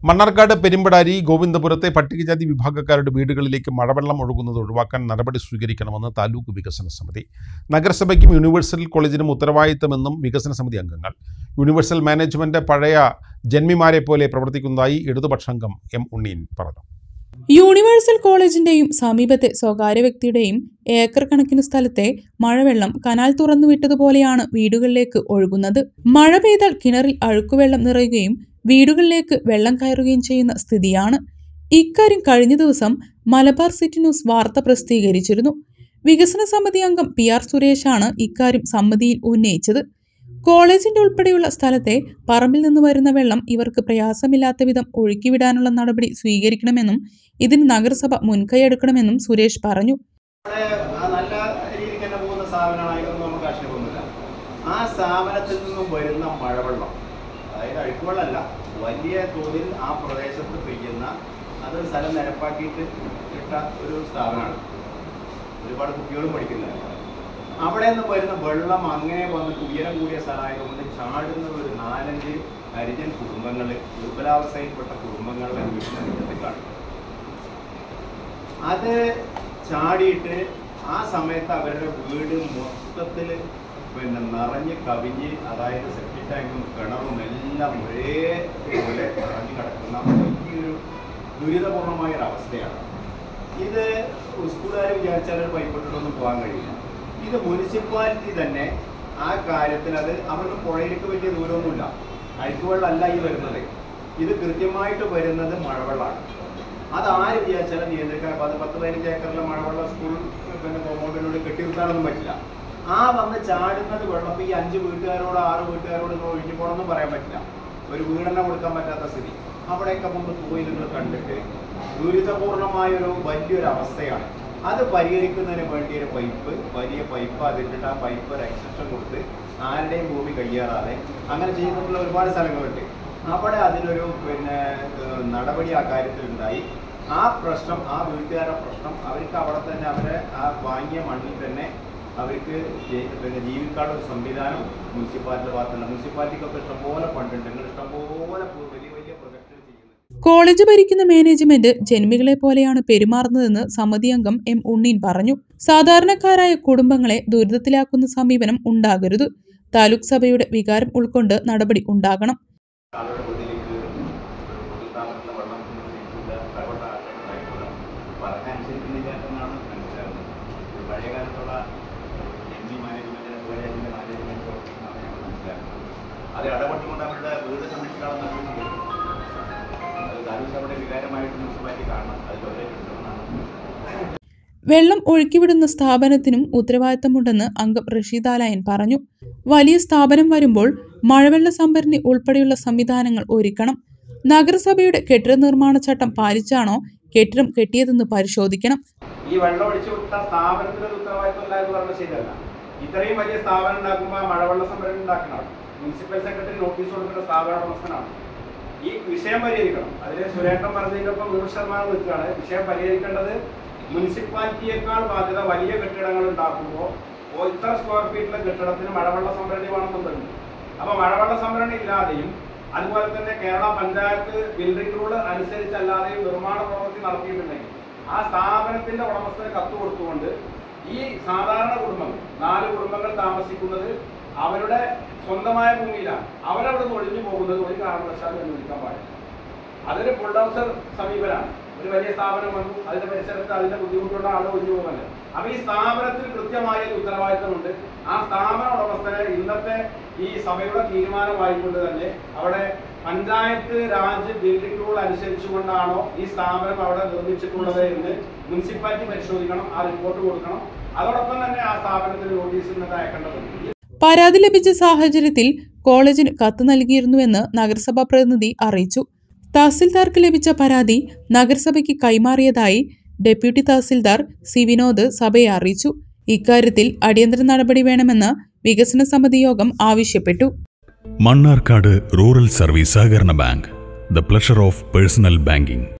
മണ്ണാർക്കാട് പെരുമ്പടാരി ഗോവിന്ദപുരത്തെ പട്ടികജാതി വിഭാഗക്കാരുടെ വീടുകളിലേക്ക് മഴവെള്ളം ഒഴുകുന്നത് ഒഴിവാക്കാൻ നടപടി സ്വീകരിക്കണമെന്ന് താലൂക്ക് വികസന സമിതി. നഗരസഭയ്ക്കും യൂണിവേഴ്സൽ കോളേജിനും ഉത്തരവാദിത്തമെന്നും വികസന സമിതി അംഗങ്ങൾ. യൂണിവേഴ്സൽ മാനേജ്മെന്റ് പഴയ ജന്മിമാരെ പോലെ പ്രവർത്തിക്കുന്നതായി ഇടതുപക്ഷാംഗം എം ഉണ്ണീൻ പറഞ്ഞു. യൂണിവേഴ്സൽ കോളേജിന്റെയും സമീപത്തെ സ്വകാര്യ വ്യക്തിയുടെയും ഏക്കർ കണക്കിന് സ്ഥലത്തെ മഴവെള്ളം കനാൽ തുറന്നുവിട്ടതുപോലെയാണ് വീടുകളിലേക്ക് ഒഴുകുന്നത്. മഴ പെയ്താൽ കിണറിൽ അഴുക്കുവെള്ളം നിറയുകയും വീടുകളിലേക്ക് വെള്ളം കയറുകയും ചെയ്യുന്ന സ്ഥിതിയാണ്. ഇക്കാര്യം കഴിഞ്ഞ ദിവസം മലബാർ സിറ്റി ന്യൂസ് വാർത്ത പ്രസിദ്ധീകരിച്ചിരുന്നു. വികസന സമിതി അംഗം PR സുരേഷാണ് ഇക്കാര്യം സമിതിയിൽ ഉന്നയിച്ചത്. കോളേജിന്റെ ഉൾപ്പെടെയുള്ള സ്ഥലത്തെ പറമ്പിൽ നിന്ന് വരുന്ന വെള്ളം ഇവർക്ക് പ്രയാസമില്ലാത്ത വിധം ഒഴുക്കിവിടാനുള്ള നടപടി സ്വീകരിക്കണമെന്നും ഇതിന് നഗരസഭ മുൻകൈയെടുക്കണമെന്നും സുരേഷ് പറഞ്ഞു. നല്ല രീതിക്ക് തന്നെ പോകുന്ന സ്ഥാപനമായിരുന്നു, നമുക്ക് ആക്ഷേപമൊന്നുമില്ല. ആ സ്ഥാപനത്തിൽ നിന്നും വരുന്ന മഴവെള്ളം, അതായത് അഴുക്കുവെള്ളമല്ല, വലിയ തോതിൽ ആ പ്രദേശത്ത് പെയ്യുന്ന, അതൊരു സ്ഥലം നിരപ്പാക്കിയിട്ട് ഇട്ട ഒരു സ്ഥാപനമാണ്. ഒരുപാട് കുട്ടികളും പഠിക്കുന്നതാണ്. അവിടെ നിന്ന് വരുന്ന വെള്ളം അങ്ങനെ വന്നിട്ട് ഉയരം കൂടിയ സ്ഥലമായതുകൊണ്ട് ചാടുന്ന ഒരു 4-5 ഹരിജൻ കുടുംബങ്ങൾ, ദുർബലാവസ്ഥയിൽപ്പെട്ട കുടുംബങ്ങളുടെ വീട്ടിൻ്റെ മുറ്റത്ത് കാണും. അത് ചാടിയിട്ട് ആ സമയത്ത് അവരുടെ വീട് മൊത്തത്തിൽ നിറഞ്ഞ് കവിഞ്ഞ്, അതായത് സെപ്റ്റിക് ടാങ്കും കിണറും എല്ലാം ഒരേപോലെ നിറഞ്ഞു കിടക്കുന്ന വലിയൊരു ദുരിതപൂർണമായൊരവസ്ഥയാണ്. ഇത് സ്കൂളുകാർ വിചാരിച്ചാൽ ഒരു പൈപ്പിട്ടൊന്നും പോകാൻ കഴിയില്ല. ഇത് മുനിസിപ്പാലിറ്റി തന്നെ ആ കാര്യത്തിൽ, അത് അവരുടെ പുഴയിലേക്ക് വലിയ ദൂരമൊന്നുമില്ല, അഴുക്കുവെള്ളമല്ല ഈ വരുന്നത്. ഇത് കൃത്യമായിട്ട് വരുന്നത് മഴവെള്ളമാണ്. അതാര് വിചാരിച്ചാലും നിയന്ത്രിക്കാൻ 10-15 ഏക്കറിലെ മഴവെള്ളം സ്കൂൾ കോമ്പൗണ്ടിനോട് കെട്ടി നിർത്താനൊന്നും പറ്റില്ല. ആ വന്ന് ചാടുന്നത് വെള്ളം ഈ 5 വീട്ടുകാരോട് 6 വീട്ടുകാരോട് ഒഴിഞ്ഞു പോകണമെന്നും പറയാൻ പറ്റില്ല. ഒരു വീടെണ്ണം കൊടുക്കാൻ പറ്റാത്ത സ്ഥിതി. അവിടെയൊക്കെ മുമ്പ് പോയി നിങ്ങൾ കണ്ടിട്ട് ദുരിതപൂർണമായൊരു വലിയൊരു അവസ്ഥയാണ്. അത് പരിഹരിക്കുന്നതിന് വേണ്ടി ഒരു പൈപ്പ്, വലിയ പൈപ്പ്, അതിട്ടിട്ട് ആ പൈപ്പ് ഒരു എക്സ്റ്റൻഷൻ കൊടുത്ത് ആരുടെയും ഭൂമി കയ്യേറാതെ അങ്ങനെ ചെയ്യുന്നുള്ള ഒരുപാട് സ്ഥലങ്ങളുണ്ട്. അവിടെ അതിനൊരു നടപടി ആ കാര്യത്തിലുണ്ടായി. ആ പ്രശ്നം, ആ വീട്ടുകാരുടെ പ്രശ്നം, അവർക്ക് അവിടെ തന്നെ അവരെ ആ വാങ്ങിയ മണ്ണിൽ തന്നെ അവർക്ക് ജീവിക്കാനുള്ള ഒരു സംവിധാനം മുനിസിപ്പാലിറ്റിയുടെ ഭാഗത്തുണ്ട്. മുനിസിപ്പാലിറ്റിക്കൊക്കെ ഇഷ്ടംപോലെ ഫണ്ടുണ്ട്. ഇഷ്ടംപോലെ വലിയ വലിയ പ്രൊജക്ടുകൾ ചെയ്യുന്നത്. കോളേജ് ഭരിക്കുന്ന മാനേജ്മെന്റ് ജന്മികളെ പോലെയാണ് പെരുമാറുന്നതെന്ന് സമിതി അംഗം എം ഉണ്ണീൻ പറഞ്ഞു. സാധാരണക്കാരായ കുടുംബങ്ങളെ ദുരിതത്തിലാക്കുന്ന സമീപനം ഉണ്ടാകരുത്. താലൂക്ക് സഭയുടെ വികാരം ഉൾക്കൊണ്ട് നടപടി ഉണ്ടാകണം. അത് ഇടപെട്ടുകൊണ്ട് അവരുടെ വീട് സംരക്ഷിക്കാവുന്ന വികാരമായിട്ട് മുനിസിപ്പാലിറ്റി കാണണം. വെള്ളം ഒഴുക്കിവിടുന്ന സ്ഥാപനത്തിനും ഉത്തരവാദിത്തമുണ്ടെന്ന് അംഗം റഷീദ് ആലായൻ പറഞ്ഞു. വലിയ സ്ഥാപനം വരുമ്പോൾ മഴവെള്ള സംഭരണി ഉൾപ്പെടെയുള്ള സംവിധാനങ്ങൾ ഒരുക്കണം. നഗരസഭയുടെ കെട്ടിട നിർമ്മാണ ചട്ടം പാലിച്ചാണോ കെട്ടിടം കെട്ടിയതെന്ന് പരിശോധിക്കണം. ഈ വെള്ളം ഒഴിച്ചു വിട്ട സ്ഥാപനത്തിന് ഉത്തരവാദിത്തമില്ല എന്ന് പറഞ്ഞാൽ ശരിയല്ല. ഇത്രയും വലിയ സ്ഥാപനം ഉണ്ടാക്കുമ്പോൾ മഴവെള്ള സംഭരണി ഉണ്ടാക്കണം. മുനിസിപ്പൽ സെക്രട്ടറി നോട്ടീസ് കൊടുക്കേണ്ട സ്ഥാപന ഉടമസ്ഥനാണ്. ഈ വിഷയം പരിഹരിക്കണം. അതിൽ സുരേട്ടൻ പറഞ്ഞതിനൊപ്പം 100% നിൽക്കുകയാണ്. വിഷയം പരിഹരിക്കേണ്ടത് മുനിസിപ്പാലിറ്റിയേക്കാൾ ബാധ്യത വലിയ കെട്ടിടങ്ങൾ ഉണ്ടാക്കുമ്പോൾ ഇത്ര സ്ക്വയർ ഫീറ്റിലെ കെട്ടിടത്തിന് മഴവെള്ള സംഭരണി വേണമെന്നുണ്ട്. അപ്പോൾ മഴവെള്ള സംഭരണി ഇല്ലാതെയും അതുപോലെ തന്നെ കേരള പഞ്ചായത്ത് ബിൽഡിംഗ് റൂൾ അനുസരിച്ചല്ലാതെയും നിർമ്മാണ പ്രവൃത്തി നടത്തിയിട്ടുണ്ടെങ്കിൽ ആ സ്ഥാപനത്തിന്റെ ഉടമസ്ഥന് കത്ത് കൊടുത്തുകൊണ്ട് ഈ സാധാരണ കുടുംബങ്ങൾ 4 കുടുംബങ്ങൾ താമസിക്കുന്നത് അവരുടെ സ്വന്തമായ ഭൂമിയിലാണ്. അവരവിടെ നിന്ന് ഒഴിഞ്ഞു പോകുന്നത് ഒരു കാരണവശാലും അനുവദിക്കാൻ പാടില്ല. അതൊരു ബുൾഡോസർ സമീപനാണ്. ഒരു വലിയ സ്ഥാപനം വന്നു, അതിന്റെ പരിസരത്ത് അതിന്റെ ബുദ്ധിമുട്ടുള്ള ആൾ ഒഴിഞ്ഞു പോകുന്നത്. അപ്പൊ ഈ സ്ഥാപനത്തിൽ കൃത്യമായ ഉത്തരവാദിത്തമുണ്ട്. ആ സ്ഥാപന ഉടമസ്ഥനെ ഇന്നത്തെ ഈ സഭയുടെ തീരുമാനമായിക്കൊണ്ട് തന്നെ അവിടെ പഞ്ചായത്ത് രാജ് ബിൽഡിംഗ് റൂൾ അനുസരിച്ചുകൊണ്ടാണോ ഈ സ്ഥാപനം അവിടെ നിർമ്മിച്ചിട്ടുള്ളത് എന്ന് മുനിസിപ്പാലിറ്റി പരിശോധിക്കണം. ആ റിപ്പോർട്ട് കൊടുക്കണം. അതോടൊപ്പം തന്നെ ആ സ്ഥാപനത്തിന് നോട്ടീസ് ഇന്നത്തെ അയക്കേണ്ടതുണ്ട്. പരാതി ലഭിച്ച സാഹചര്യത്തിൽ കോളേജിന് കത്ത് നൽകിയിരുന്നുവെന്ന് നഗരസഭാ പ്രതിനിധി അറിയിച്ചു. തഹസിൽദാർക്ക് ലഭിച്ച പരാതി നഗരസഭയ്ക്ക് കൈമാറിയതായി ഡെപ്യൂട്ടി തഹസിൽദാർ സി വിനോദ് സഭയെ അറിയിച്ചു. ഇക്കാര്യത്തിൽ അടിയന്തര നടപടി വേണമെന്ന് വികസന സമിതി യോഗം ആവശ്യപ്പെട്ടു. മണ്ണാർക്കാട് റൂറൽ സർവീസ് സഹകരണ bank, the pleasure of personal banking.